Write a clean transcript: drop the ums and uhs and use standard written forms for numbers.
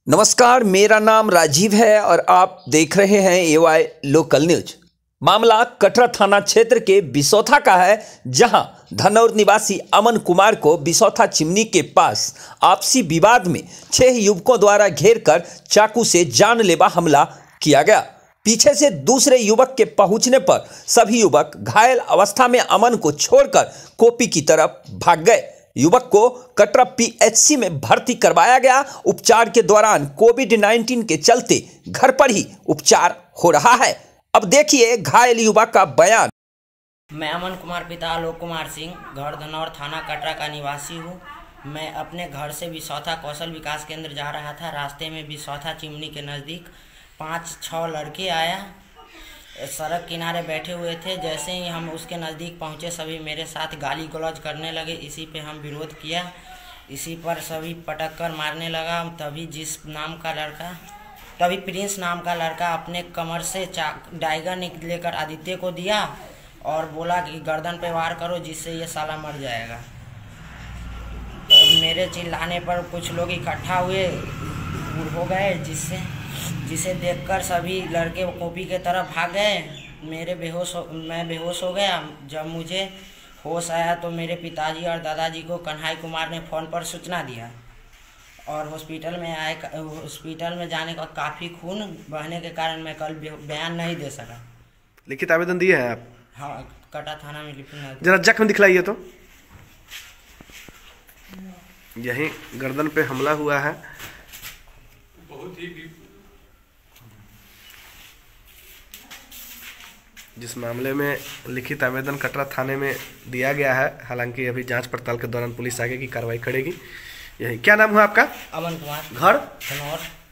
नमस्कार, मेरा नाम राजीव है और आप देख रहे हैं एवाई लोकल न्यूज। मामला कटरा थाना क्षेत्र के बिसौथा का है, जहां धनौर निवासी अमन कुमार को बिसौथा चिमनी के पास आपसी विवाद में 6 युवकों द्वारा घेरकर चाकू से जानलेवा हमला किया गया। पीछे से दूसरे युवक के पहुंचने पर सभी युवक घायल अवस्था में अमन को छोड़कर कोपी की तरफ भाग गए। युवक को कटरा पीएचसी में भर्ती करवाया गया। उपचार के दौरान कोविड-19 के चलते घर पर ही उपचार हो रहा है। अब देखिए घायल युवक का बयान। मैं अमन कुमार पिता आलोक कुमार सिंह, घर धनौर, थाना कटरा का निवासी हूँ। मैं अपने घर से बिसौथा कौशल विकास केंद्र जा रहा था। रास्ते में बिसौथा चिमनी के नज़दीक 5-6 लड़के आया, सड़क किनारे बैठे हुए थे। जैसे ही हम उसके नज़दीक पहुँचे, सभी मेरे साथ गाली गलौज करने लगे। इसी पे हम विरोध किया, इसी पर सभी पटक कर मारने लगा। तभी प्रिंस नाम का लड़का अपने कमर से डाइगर लेकर आदित्य को दिया और बोला कि गर्दन पे वार करो, जिससे ये साला मर जाएगा। तो मेरे चिल्लाने पर कुछ लोग इकट्ठा हुए हो गए, जिसे देखकर सभी लड़के कॉपी के तरफ भाग गए। मैं बेहोश हो गया। जब मुझे होश आया तो मेरे पिताजी और दादाजी को कन्हई कुमार ने फ़ोन पर सूचना दिया और हॉस्पिटल में जाने का काफ़ी खून बहने के कारण मैं कल बयान नहीं दे सका। लिखित आवेदन दिए हैं आप? हाँ, कटा थाना में लिखना। जरा जख्म दिखलाइए तो। यही गर्दन पे हमला हुआ है। बहुत ही जिस मामले में लिखित आवेदन कटरा थाने में दिया गया है, हालांकि अभी जांच पड़ताल के दौरान पुलिस आगे की कार्रवाई करेगी। यही क्या नाम हुआ आपका? अमन कुमार, घर धनौर।